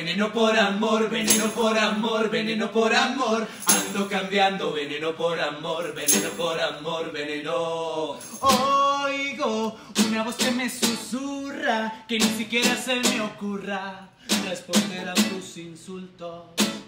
veneno por amor, veneno por amor, veneno por amor. Ando cambiando, veneno por amor, veneno por amor, veneno. Oigo una voz que me susurra, que ni siquiera se me ocurra responder a tus insultos.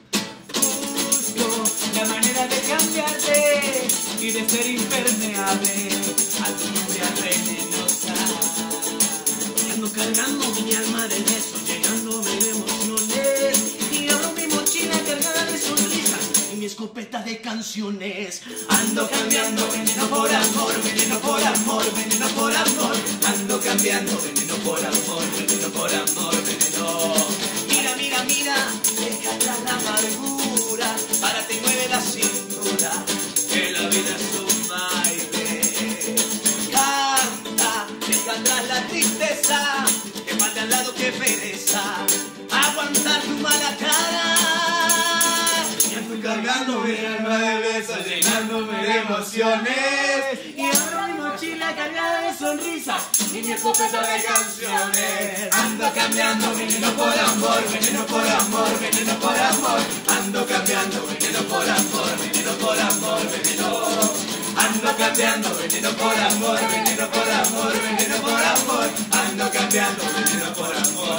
Busco la manera de cambiarte y de ser impermeable a tu lluvia venenosa. Ando cargando mi alma de besos, llenándome de emociones, y abro mi mochila cargada de sonrisas y mi escopeta de canciones. Ando cambiando, veneno por amor, veneno por amor, veneno por amor. Ando cambiando, veneno por amor, veneno por amor, veneno. Mira, mira, mira, deja atrás la amargura, párate y mueve la cintura, Que la vida es un baile. canta, deja atrás la tristeza, que falta al lado que pereza, aguantar tu mala cara. Y ando cargando mi alma de besos, llenándome de emociones. Y abro mi mochila cargada de sonrisas y mi escopeta de canciones. Ando cambiando, veneno por amor, veneno por amor, veneno por amor. Ando cambiando, veneno por amor, veneno por amor, veneno. Ando cambiando, veneno por amor, veneno por amor, veneno por amor. Ando cambiando, veneno por amor.